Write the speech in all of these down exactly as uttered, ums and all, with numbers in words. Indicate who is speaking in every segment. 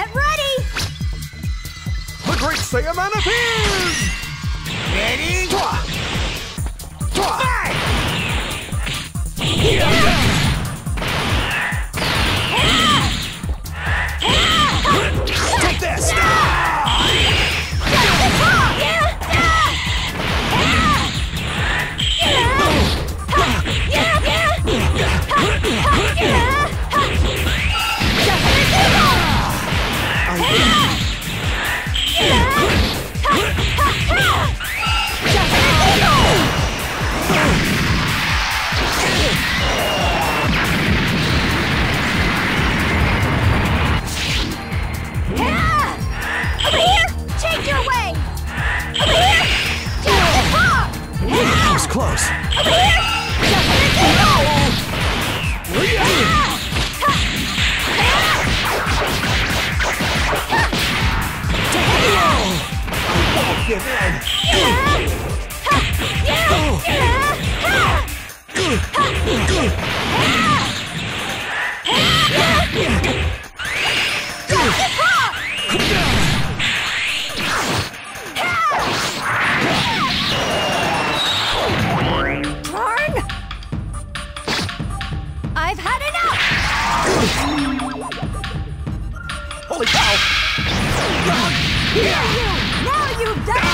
Speaker 1: Get ready!
Speaker 2: The Great Saiyaman appears!
Speaker 3: Ready?
Speaker 2: Fight!
Speaker 3: Take this!
Speaker 1: Over here! Change your way! Over here! Just the top!
Speaker 3: That was close.
Speaker 1: Over here! Just the tail!
Speaker 3: Don't give in.
Speaker 1: Darn! I've had enough!
Speaker 3: Holy cow!
Speaker 1: Now you've done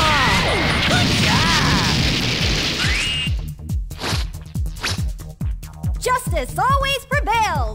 Speaker 1: it! Justice always prevails!